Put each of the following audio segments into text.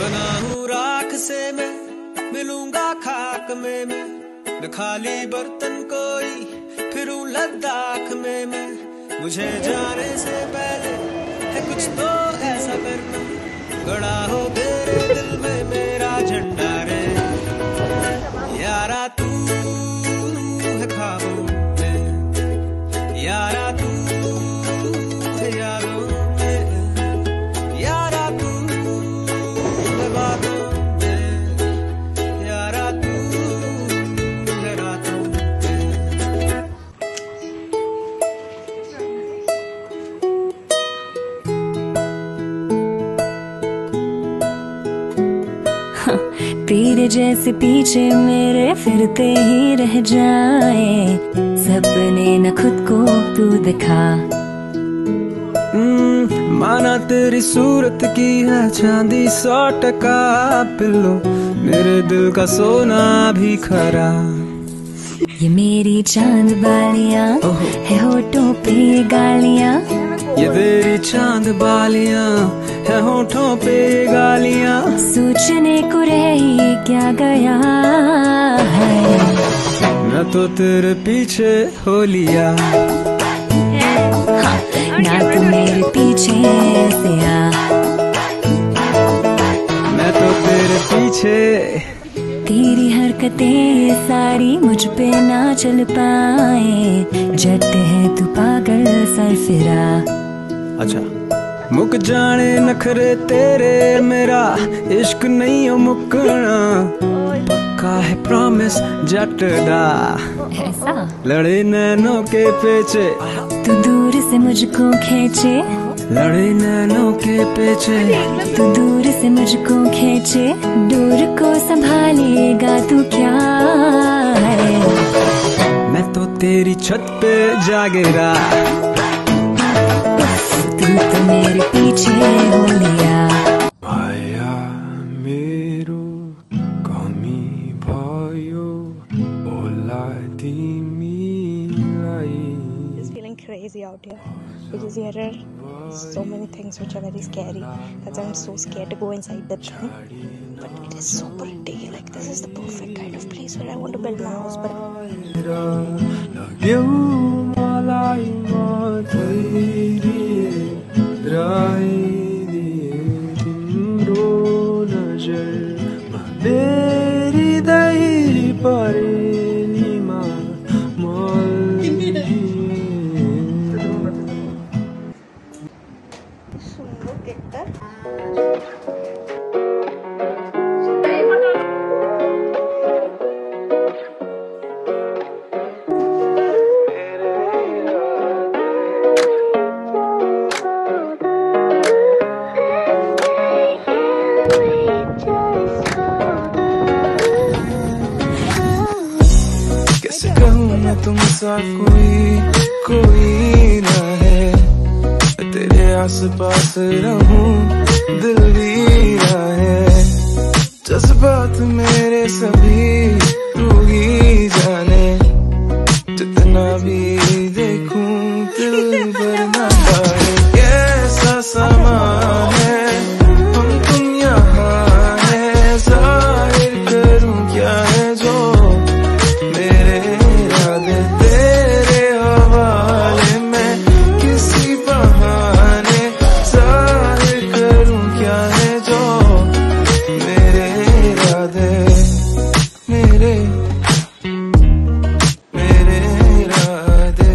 बना हूँ राख से मैं, मिलूंगा खाक में मैं, न खाली बर्तन कोई फिरूं लद्दाख में मैं। मुझे जाने से पहले है कुछ तो ऐसा करना, गड़ा हो तेरे दिल में मेरा झंडा रे। यारा तू है ख्वाबों में, यारा तू है यारों में, यारा तू है बातों में, यारा तू है रातों में। तेरे जैसे पीछे मेरे फिरते ही रह जाए, सपने न खुद को तू दिखा। माना तेरी सूरत की है चांदी 100% पिल्लो, मेरे दिल का सोना भी खरा। ये मेरी चांद बालियां है होठों पे गालियां, ये तेरी चांद बालियां है होठों पे गालियां। सोचने को रह ही क्या गया है, मैं तो तेरे पीछे हो लिया। ना तू मेरे पीछे से आ, मैं तो तेरे पीछे। तेरी हरकतें सारी मुझ पे ना चल पाए, जट है तू पागल सरफिरा। अच्छा मुक जाने नखरे तेरे, मेरा इश्क नहीं हो मुकना, पक्का है प्रॉमिस जट दा। ऐसा लड़े नैनों के पेचे, तू दूर से मुझको खींचे, लड़े नैनों के पेचे, तू दूर से मुझको खींचे, दूर को संभालेगा तू क्या है। मैं तो तेरी छत पे जा गिरा, तू तो मेरे पीछे हो लिया। आया मेरो कमी भयो ओलादी मिलाई। Just feeling crazy out here because here are so many things which are very scary. Because I'm so scared to go inside the thing. But it is so pretty. Like this is the perfect kind of place where I want to build my house. But कैसे कहूँ मैं तुमसा कोई ना है, तेरे आस पास रहूं दिल भी ना है। जज्बात मेरे सभी तू ही जाने, जितना भी देखूं दिल भरना पाए। कैसा समा है हम तुम यहाँ है, जाहिर करूं क्या है जो मेरे इरादे तेरे हवाले में, किसी बहाने जाहिर करूं क्या है जो मेरे इरादे, मेरे इरादे।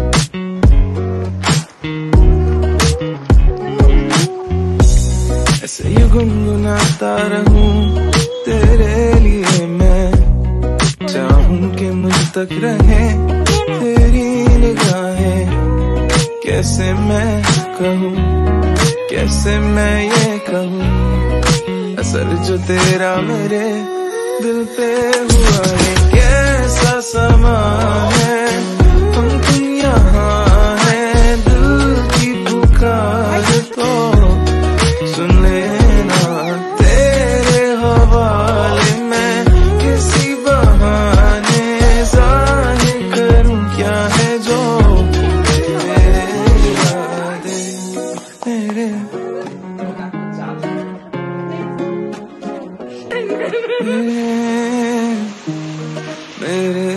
ऐसे ही गुनगुनाता रहूं तेरे लिए मैं, चाहूं कि मुझ तक रहे तेरी निगाहें। कैसे मैं कहूँ, कैसे मैं ये कहूँ, असर जो तेरा मेरे दिल पे हुआ है। कैसा समा है हम तुम यहाँ है, दिल की पुकार तो सुन लेना तेरे हवाले में, किसी बहाने जाहिर करूं क्या है जो मेरे इरादे, मेरे मेरे